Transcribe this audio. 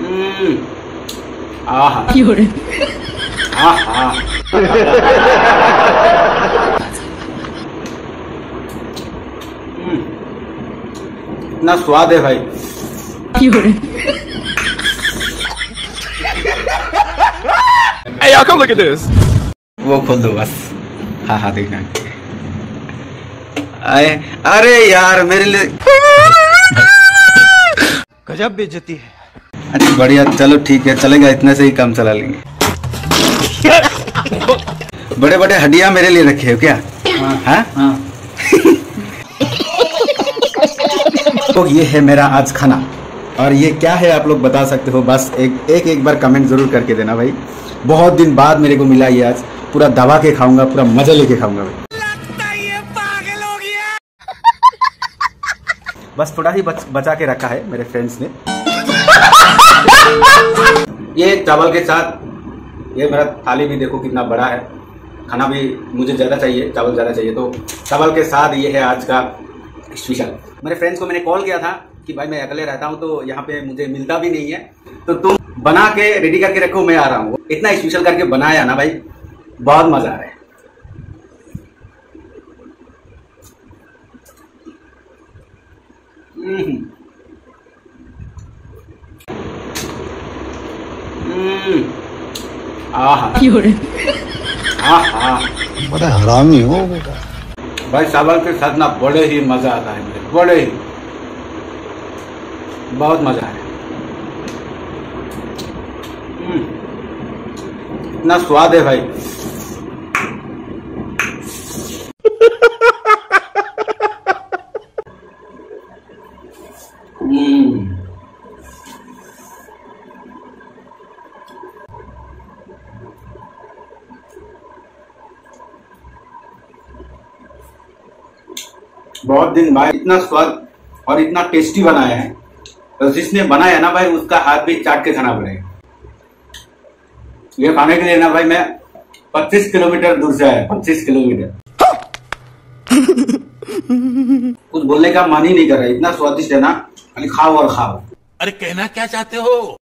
आहा आहा इतना स्वाद है भाई। Hey, y'all, come look at this. वो खोल दो बस। हाँ हाँ देखना। अरे यार मेरे लिए गजब बेइज्जती है। अच्छा बढ़िया, चलो ठीक है, चलेगा, इतने से ही काम चला लेंगे। बड़े बड़े हड्डियां मेरे लिए रखे हो क्या? हाँ हाँ। तो ये है मेरा आज खाना, और ये क्या है आप लोग बता सकते हो? बस एक बार कमेंट जरूर करके देना भाई। बहुत दिन बाद मेरे को मिला ये, आज पूरा दबा के खाऊंगा, पूरा मजा लेके खाऊंगा भाई। लगता है ये पागल हो गया। बस थोड़ा ही बचा के रखा है मेरे फ्रेंड्स ने। ये चावल के साथ ये मेरा थाली भी देखो कितना बड़ा है। खाना भी मुझे ज्यादा चाहिए, चावल ज्यादा चाहिए, तो चावल के साथ ये है आज का स्पेशल। मेरे फ्रेंड्स को मैंने कॉल किया था कि भाई मैं अकेले रहता हूँ तो यहाँ पे मुझे मिलता भी नहीं है, तो तुम बना के रेडी करके रखो, मैं आ रहा हूँ। इतना स्पेशल करके बनाया ना भाई, बहुत मजा आ रहा है। आहा बड़ा हरामी हो बेटा भाई। चावल के साथ ना बड़े ही मजा आता है मुझे, बड़े ही बहुत मजा है। इतना स्वाद है भाई। बहुत दिन बाद इतना स्वाद और इतना टेस्टी बनाया है, तो जिसने बनाया ना भाई उसका हाथ भी चाट के खाना पड़ेगा। ये खाने के लिए ना भाई मैं 25 किलोमीटर दूर से आया, 25 किलोमीटर। कुछ बोलने का मन ही नहीं कर रहा, इतना स्वादिष्ट है ना, खाली खाओ और खाओ। अरे कहना क्या चाहते हो?